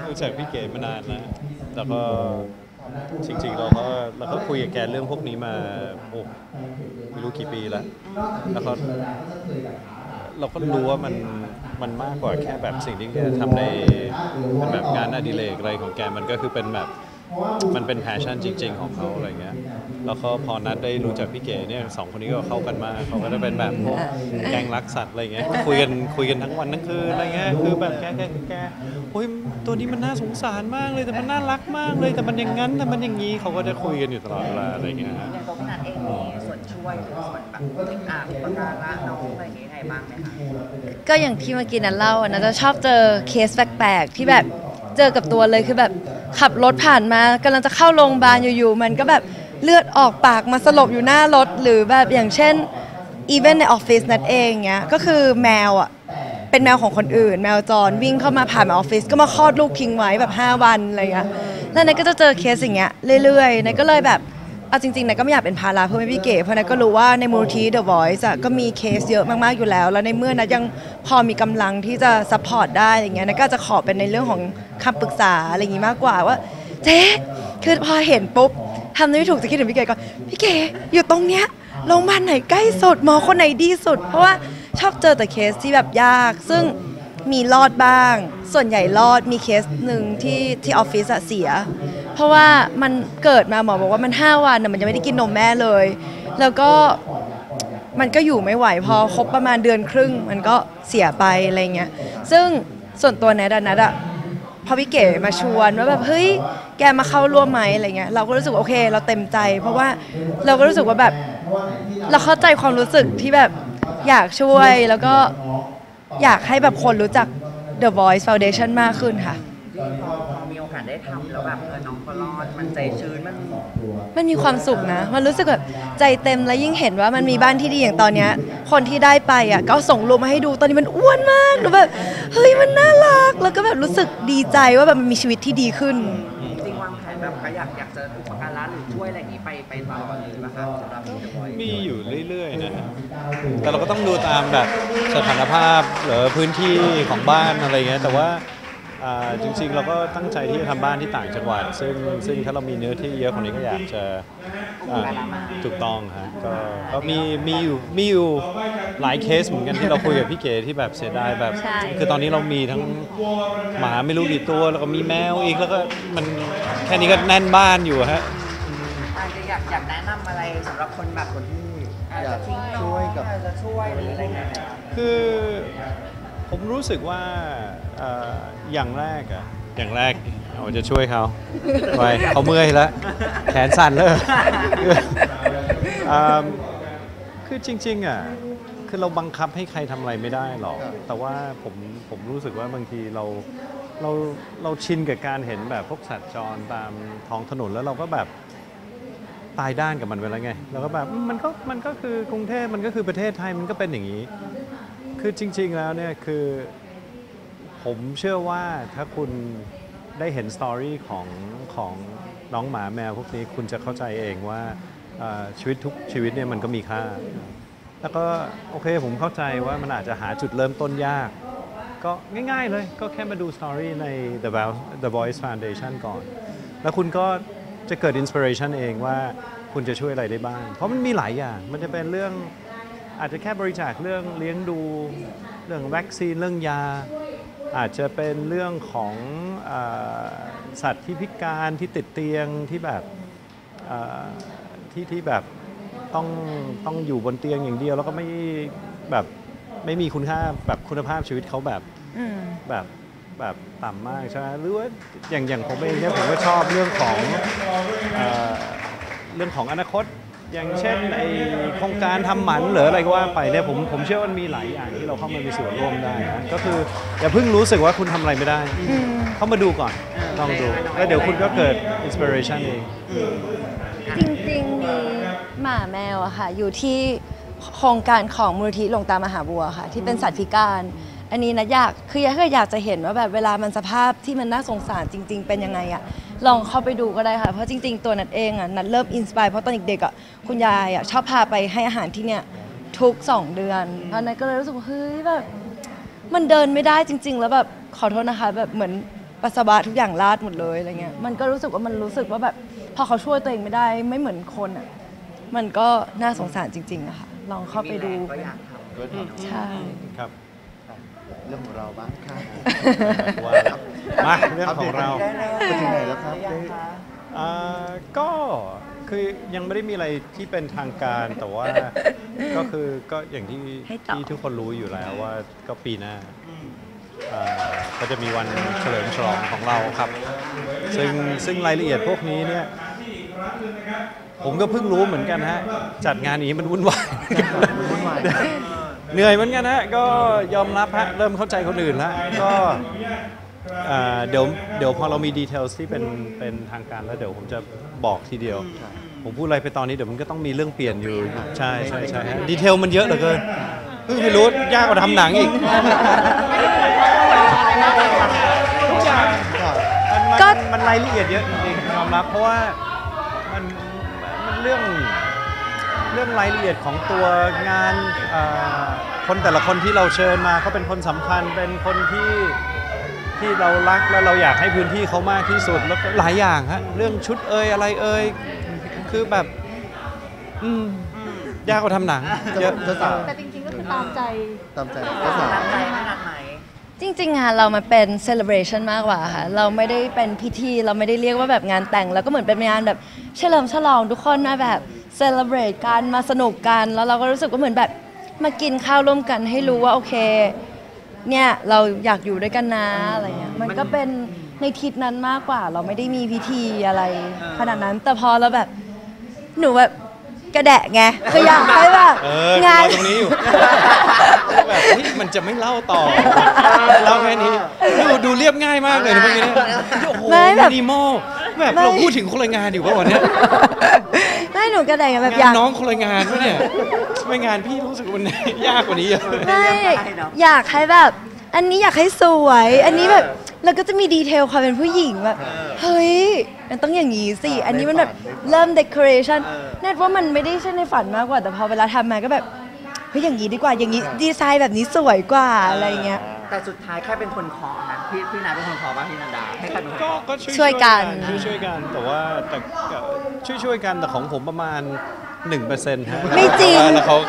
รู้จักพี่เก๋มานานนะแล้วก็จริงๆเราก็คุยกับแกเรื่องพวกนี้มาโอ้ไม่รู้กี่ปีแล้วแล้วก็เราก็รู้ว่ามันมากกว่าแค่แบบสิ่งที่แกทำในเป็นแบบงานอดิเรกอะไรของแกมันก็คือเป็นแบบมันเป็นแพชชั่นจริงๆของเขาอะไรเงี้ยแล้วก็พอนัดได้รู้จักพี่เก๋เนี่ยสองคนนี้ก็เข้ากันมากเขาก็จะเป็นแบบพวกแก๊งรักสัตว์อะไรเงี้ยคุยกันทั้งวันทั้งคืนอะไรเงี้ยคือแบบแกโอ้ยตัวนี้มันน่าสงสารมากเลยแต่มันน่ารักมากเลยแต่มันอย่างนั้นแต่มันอย่างนี้เขาก็จะคุยกันอยู่ตลอดเวลาอะไรเงี้ยอย่างตัวพี่นัทเองมีส่วนช่วยหรือส่วนแบบอุปการะน้องอะไรอย่างนี้ไงบ้างไหมคะก็อย่างที่เมื่อกี้นั้นเล่านะจะชอบเจอเคสแปลกๆที่แบบเจอกับตัวเลยคือแบบขับรถผ่านมากำลังจะเข้าโรงพยาบาลอยู่ๆมันก็แบบเลือดออกปากมาสลบอยู่หน้ารถหรือแบบอย่างเช่นอีเวนต์ในออฟฟิศนั่นเองเงี้ยก็คือแมวอ่ะเป็นแมวของคนอื่นแมวจรวิ่งเข้ามาผ่านออฟฟิศก็มาคลอดลูกทิ้งไว้แบบ5 วันอะไรเงี้ยแล้วนายก็จะเจอเคสอย่างเงี้ยเรื่อยๆนายก็เลยแบบเอาจริงๆนายก็ไม่อยากเป็นภาระเพื่อนพี่เก๋เพราะนายก็รู้ว่าในมูลนิธิ The Voice ก็มีเคสเยอะมากๆอยู่แล้วแล้วในเมื่อนายยังพอมีกำลังที่จะซัพพอร์ตได้อย่างเงี้ยนายก็จะขอเป็นในเรื่องของคำปรึกษาอะไรอย่างงี้มากกว่าว่าเจ๊คือพอเห็นปุ๊บทำไม่ถูกจะคิดถึงพี่เก๋ก็พี่เก๋อยู่ตรงเนี้ยโรงพยาบาลไหนใกล้สุดหมอคนไหนดีสุดเพราะว่าชอบเจอแต่เคสที่แบบยากซึ่งมีรอดบ้างส่วนใหญ่รอดมีเคสหนึ่งที่ออฟฟิศเสียเพราะว่ามันเกิดมาหมอบอกว่ามัน5 วันมันยังไม่ได้กินนมแม่เลยแล้วก็มันก็อยู่ไม่ไหวพอครบประมาณเดือนครึ่งมันก็เสียไปอะไรเงี้ยซึ่งส่วนตัวนัทอะพอพี่เก๋มาชวนว่าแบบเฮ้ยแกมาเข้าร่วมไหมอะไรเงี้ยเราก็รู้สึกโอเคเราเต็มใจเพราะว่าเราก็รู้สึกว่าแบบเราเข้าใจความรู้สึกที่แบบอยากช่วยแล้วก็อยากให้แบบคนรู้จัก The Voice Foundation มากขึ้นค่ะพอมีโอกาสได้ทำแล้วแบบน้องก็รอดมันใจชื้นมันมีความสุขนะมันรู้สึกแบบใจเต็มและยิ่งเห็นว่ามันมีบ้านที่ดีอย่างตอนเนี้ยคนที่ได้ไปอ่ะก็ส่งรูปมาให้ดูตอนนี้มันอ้วนมากหนูแบบเฮ้ยมันน่ารักแล้วก็แบบรู้สึกดีใจว่าแบบมันมีชีวิตที่ดีขึ้นจริงวางแผนแบบก็อยากจะอุปการะหรือช่วยอะไรอย่างนี้ไปตลอดเลยป่ะคะสำหรับพี่เดอะบอยมีอยู่เรื่อยๆนะฮะแต่เราก็ต้องดูตามแบบสถานภาพหรือพื้นที่ของบ้านอะไรเงี้ยแต่ว่าจริงๆเราก็ตั้งใจที่จะทำบ้านที่ต่างจังหวัดซึ่งถ้าเรามีเนื้อที่เยอะกว่านี้ก็อยากจะถูกต้องฮะก็มีอยู่หลายเคสเหมือนกันที่เราคุยกับพี่เก๋ที่แบบเสียดายแบบคือตอนนี้เรามีทั้งหมาไม่รู้กี่ตัวแล้วก็มีแมวอีกแล้วก็มันแค่นี้ก็แน่นบ้านอยู่ฮะอาจจะอยากแนะนำอะไรสำหรับคนแบบคนที่อยากช่วยกับจะช่วยหรืออะไรเงี้ยคือผมรู้สึกว่าอย่างแรกเราจะช่วยเขาไปเขาเมื่อยแล้วแขนสั่นเลยคือจริงๆคือเราบังคับให้ใครทำอะไรไม่ได้หรอกแต่ว่าผมรู้สึกว่าบางทีเราชินกับการเห็นแบบพวกสัตว์จรตามท้องถนนแล้วเราก็แบบตายด้านกับมันไปแล้วไงเราก็แบบมันก็คือกรุงเทพมันก็คือประเทศไทยมันก็เป็นอย่างนี้คือจริงๆแล้วเนี่ยคือผมเชื่อว่าถ้าคุณได้เห็นสตอรี่ของน้องหมาแมวพวกนี้คุณจะเข้าใจเองว่าชีวิตทุกชีวิตเนี่ยมันก็มีค่าแล้วก็โอเคผมเข้าใจว่ามันอาจจะหาจุดเริ่มต้นยากก็ง่ายๆเลยก็แค่มาดูสตอรี่ใน The Voice Foundation ก่อนแล้วคุณก็จะเกิดอินสปิเรชันเองว่าคุณจะช่วยอะไรได้บ้างเพราะมันมีหลายอย่างมันจะเป็นเรื่องอาจจะแค่บริจาคเรื่องเลี้ยงดูเรื่องวัคซีนเรื่องยาอาจจะเป็นเรื่องของสัตว์ที่พิการที่ติดเตียงที่แบบที่แบบต้องอยู่บนเตียงอย่างเดียวแล้วก็ไม่มีคุณค่าแบบคุณภาพชีวิตเขาแบบต่ำมากใช่ไหมหรือว่าอย่างผมเองเนี่ยผมก็ชอบเรื่องของอนาคตอย่างเช่นไอโครงการทำหมันหรืออะไรก็ว่าไปเนี่ยผมเชื่อว่ามีหลายอย่างที่เราเข้ามามีส่วนร่วมได้นะก็คืออย่าเพิ่งรู้สึกว่าคุณทำอะไรไม่ได้เข้ามาดูก่อนลองดูแล้วเดี๋ยวคุณก็เกิดอินสปิเรชันเองจริงๆมีหมาแมวอะค่ะอยู่ที่โครงการของมูลนิธิหลวงตามหาบัวค่ะที่เป็นสัตว์พิการอันนี้นะอยากจะเห็นว่าแบบเวลามันสภาพที่มันน่าสงสารจริงๆเป็นยังไงอะลองเข้าไปดูก็ได้ค่ะเพราะจริงๆตัวนัทเองอะนัทเริ่มอินสไปร์เพราะตอนเด็กๆอะคุณยายอะชอบพาไปให้อาหารที่เนี่ยทุก2 เดือนเพราะนัทก็เลยรู้สึกว่าเฮ้ยแบบมันเดินไม่ได้จริงๆแล้วแบบขอโทษนะคะแบบเหมือนปัสสาวะทุกอย่างราดหมดเลยอะไรเงี้ยมันก็รู้สึกว่าแบบพอเขาช่วยตัวเองไม่ได้ไม่เหมือนคนอ่ะมันก็น่าสงสารจริงๆอะค่ะลองเข้าไปดูมีแรงก็อยากทำด้วยใช่ครับเรื่องของเราบ้างค่ะว่ามาเรื่องของเราไปถึงไหนแล้วครับก็คือยังไม่ได้มีอะไรที่เป็นทางการแต่ว่าก็อย่างที่ให้ตอบทุกคนรู้อยู่แล้วว่าก็ปีหน้าก็จะมีวันเฉลิมฉลองของเราครับ ซึ่งรายละเอียดพวกนี้เนี่ยผมก็เพิ่งรู้เหมือนกันฮะจัดงานนี้มันวุ่นวายวุ่นวายเหนื่อยเหมือนกันฮะก็ยอมรับฮะเริ่มเข้าใจคนอื่นแล้วก็เดี๋ยวพอเรามีดีเทลที่เป็นทางการแล้วเดี๋ยวผมจะบอกทีเดียว ผมพูดอะไรไปตอนนี้เดี๋ยวมันก็ต้องมีเรื่องเปลี่ยนอยู่ใช่ฮะดีเทลมันเยอะเหลือเกินเพิ่งไปรู้ยากกว่าทำหนังอีกทุกอย่างมันรายละเอียดเยอะจริงๆยอมรับเพราะว่ามันเรื่องรายละเอียดของตัวงานคนแต่ละคนที่เราเชิญมาเขาเป็นคนสำคัญเป็นคนที่เรารักแล้วเราอยากให้พื้นที่เขามากที่สุดแล้วก็หลายอย่างฮะเรื่องชุดอะไรคือแบบยากกว่าทำหนังเยอะเจ้าสาวแต่จริงๆก็คือตามใจตามใจเจ้าสาวทำใจไม่นัดไหมจริงๆงานเรามันเป็น celebration มากกว่าค่ะเราไม่ได้เป็นพิธีเราไม่ได้เรียกว่าแบบงานแต่งแล้วก็เหมือนเป็นงานแบบเฉลิมฉลองทุกคนมาแบบ celebrate กันมาสนุกกันแล้วเราก็รู้สึกว่าเหมือนแบบมากินข้าวร่วมกันให้รู้ว่าโอเคเนี่ยเราอยากอยู่ด้วยกันนะอะไรเงี้ยมันก็เป็นในทิศนั้นมากกว่าเราไม่ได้มีพิธีอะไรขนาดนั้นแต่พอเราแบบหนูแบบกระแดะไงคืออยากให้แบบงานรอตรงนี้อยู่ แบบนี่มันจะไม่เล่าต่อเล่าแค่นี้ดูเรียบง่ายมากเลยนะเมื่อกี้เนี่ยโอ้โหไม่แบบมินิมอลแบบไม่เราพูดถึงคนละงานอยู่ป่ะวันเนี้ยไม่หนูกระแดะไงแบบองายาน กน้องคนละงานป่ะเนี่ยไม่งานพี่รู้สึกมันยากกว่านี้เยอะไม่อยากให้แบบ อันนี้อยากให้สวย อันนี้แบบแล้วก็จะมีดีเทลความเป็นผู้หญิงแบบเฮ้ยมันต้องอย่างนี้สิอันนี้มันแบบเริ่มเดคอเรชันแน่ว่ามันไม่ได้ใช่ในฝันมากกว่าแต่พอเวลาทำมาก็แบบเฮ้ยอย่างนี้ดีกว่าอย่างนี้ดีไซน์แบบนี้สวยกว่าอะไรเงี้ยแต่สุดท้ายแค่เป็นคนเคาะนะพี่นายเป็นคนเคาะป่ะพี่นันดาให้ใครเป็นคนก็เคาะก็ช่วยกันช่วยกันแต่ว่าแต่ช่วยกันแต่ของผมประมาณ 1%ฮะไม่จริงแล้วเขา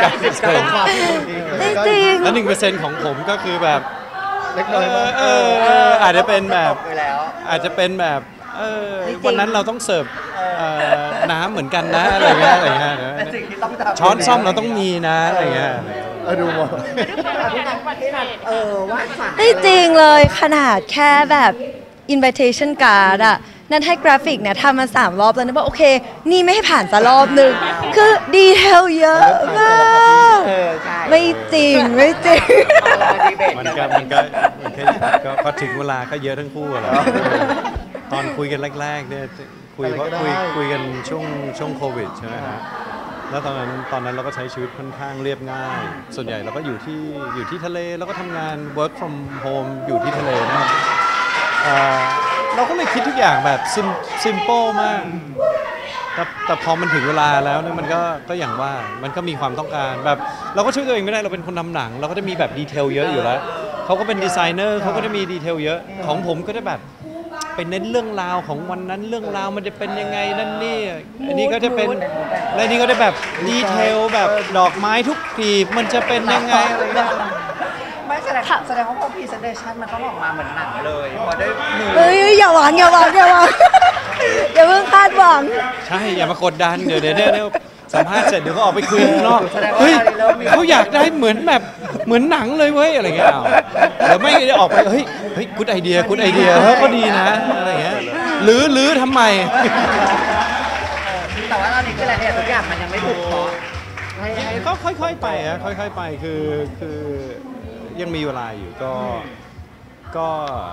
99% ไม่จริงแล้ว1%ของผมก็คือแบบเล็กน้อยมากอาจจะเป็นแบบไปแล้วอาจจะเป็นแบบไม่จริงวันนั้นเราต้องเสิร์ฟน้ำเหมือนกันนะอะไรเงี้ยเป็นสิ่งที่ต้องทำช้อนซ่อมเราต้องมีนะอะไรเงี้ยดูมองพี่นันว่าฝันไม่จริงเลยขนาดแค่แบบ invitation card อะนั่นให้กราฟิกเนี่ยทำมา3 รอบแล้วนะว่าโอเค นี่ไม่ให้ผ่านสักรอบหนึ่งคือดีเทลเยอะมากใช่ไม่จริงไม่จริงดีเบตมันกันก็ถึงเวลาก็เยอะทั้งคู่อะแหละตอนคุยกันแรกๆเนี่ยคุยกันช่วงโควิดใช่ไหมฮะแล้วตอนนั้นเราก็ใช้ชีวิตค่อนข้างเรียบง่าย ส่วนใหญ่เราก็อยู่ที่ทะเลแล้วก็ทำงาน work from home อยู่ที่ทะเลนะเราก็เลยคิดทุกอย่างแบบsimple มากแต่พอมันถึงเวลาแล้วเนี่ยมันก็อย่างว่ามันก็มีความต้องการแบบเราก็ช่วยตัวเองไม่ได้เราเป็นคนทำหนังเราก็จะมีแบบดีเทลเยอะอยู่แล้วเขาก็เป็นดีไซเนอร์เขาก็จะมีดีเทลเยอะของผมก็จะแบบไปเน้นเรื่องราวของวันนั้นเรื่องราวมันจะเป็นยังไงนั่นนี่อันนี้ก็จะเป็นและนี่ก็จะแบบดีเทลแบบดอกไม้ทุกกลีบมันจะเป็นยังไงอะไรเงี้ยไม่แสดงว่าพอพรีเซนเทชันมันต้องออกมาเหมือนหนังเลยพอได้มือเฮ้ยอย่าหวังอย่าหวังอย่าหวังอย่าเพิ่งคาดหวังใช่อย่ามากดดันเดี๋ยวสัมภาษณ์เสร็จเดี๋ยวก็ออกไปคุยข้างนอกเฮ้ยเขาอยากได้เหมือนแบบเหมือนหนังเลยเว้ยอะไรเงี้ยเอาเดี๋ยวไม่ได้ออกไปเฮ้ยกูดไอเดียเฮ้ยก็ดีนะอะไรเงี้ยหรือทำไมแต่ว่าตอนนี้คือรายละเอียดทุกอย่างมันยังไม่ถูกเคาะให้ก็ค่อยๆไปอะค่อยๆไปคือยังมีเวลาอยู่ก็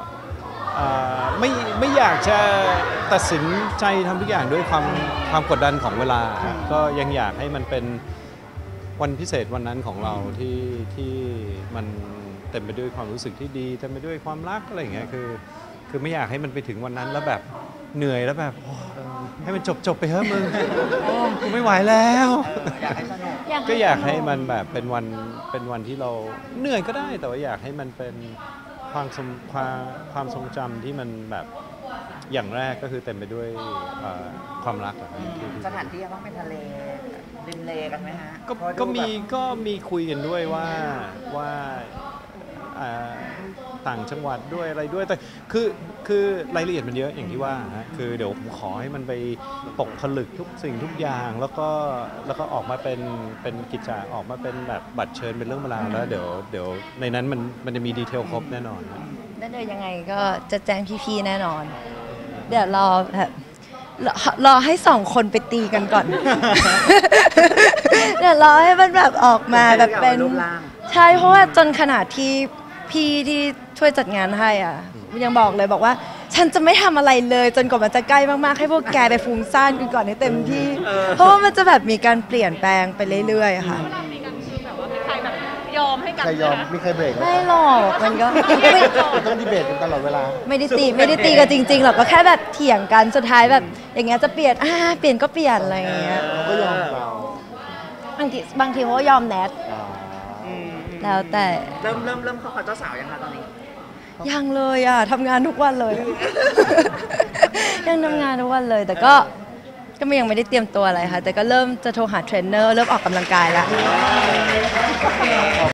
ไม่อยากจะตัดสินใจทำทุกอย่างด้วยความกดดันของเวลาก็ยังอยากให้มันเป็นวันพิเศษวันนั้นของเราที่มันเต็มไปด้วยความรู้สึกที่ดีเต็มไปด้วยความรักอะไรอย่างเงี้ยคือไม่อยากให้มันไปถึงวันนั้นแล้วแบบเหนื่อยแล้วแบบโอ้ให้มันจบไปเถอะมึงโอ้กูไม่ไหวแล้วอยากให้สนุกก็อยากให้มันแบบเป็นวันที่เราเหนื่อยก็ได้แต่ว่าอยากให้มันเป็นความทรงจำที่มันแบบอย่างแรกก็คือเต็มไปด้วยความรักอะสถานที่ต้องเป็นทะเลริมเลกันไหมฮะก็มีคุยกันด้วยว่าต่างจังหวัดด้วยอะไรด้วยแต่คือรายละเอียดมันเยอะอย่างที่ว่าฮะคือเดี๋ยวผมขอให้มันไปตกผลึกทุกสิ่งทุกอย่างแล้วก็ออกมาเป็นกิจจาออกมาเป็นแบบบัตรเชิญเป็นเรื่องเวลาวแล้วเดี๋ยวในนั้นมันจะมีดีเทลครบแน่นอนนะได้เลยยังไงก็จะแจ้งพี่ๆแน่นอน เดี๋ยวรอแบบรอให้2 คนไปตีกันก่อน เดี๋ยวรอให้มันแบบออกมาแบบเป็นรูปร่างใช่เพราะว่าจนขนาดที่พี่ที่ช่วยจัดงานให้อ่ะยังบอกเลยบอกว่า ฉันจะไม่ทำอะไรเลยจนกว่ามันจะใกล้มากๆให้พวกแกไปฟุ้งซ่านกันก่อนให้เต็มที่ เพราะว่ามันจะแบบมีการเปลี่ยนแปลงไปเรื่อยๆอะค่ะมีกันคือแบบว่ามีใครแบบยอมให้กันใครยอมไหคะมีใครเบรกไหมไม่หรอกมันก็ต้องดีเบตกันตลอดเวลาไม่ได้ตีกันจริงๆหรอกก็แค่แบบเถียงกันสุดท้ายแบบ อย่างเงี้ยจะเปลี่ยนเปลี่ยนก็เปลี่ยนอะไรอย่างเงี้ยเราก็ยอมเราบางทีเขาก็ยอมแนทอ่าแล้วแต่เริ่มเข้าเจ้าสาวยังคะตอนนี้ยังเลยอ่ะทำงานทุกวันเลย ยังทำงานทุกวันเลย แต่ก็ยังไม่ได้เตรียมตัวอะไรค่ะ แต่ก็เริ่มจะโทรหาเทรนเนอร์เริ่มออกกำลังกายแล้ว